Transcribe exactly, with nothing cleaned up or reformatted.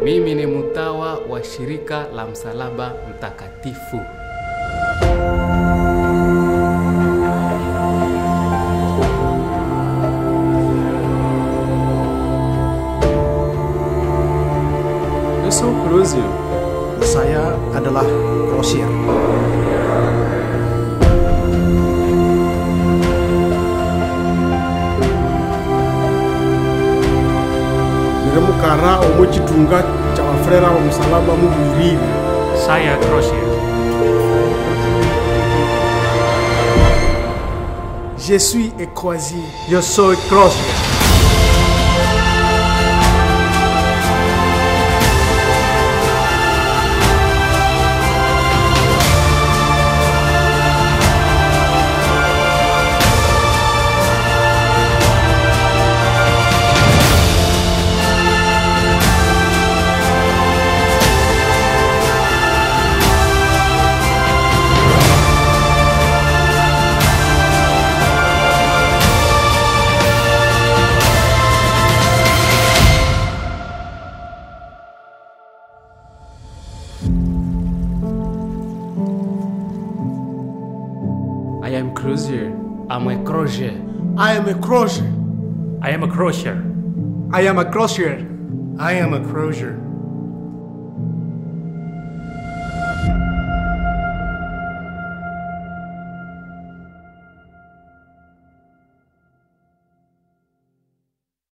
Mimi ni mtawa wa shirika la msalaba mtakatifu. Eu sou Crosier. Saya adalah Crosier. Mukara omuchitunga cy'abafrera wa musalaba mubirire. Saya Crosier. Je suis et Crosier. Eu sou Crosier. I am Crosier. I'm a Crosier. I am a Crosier. I am a Crosier. I am a Crosier. I am a Crosier.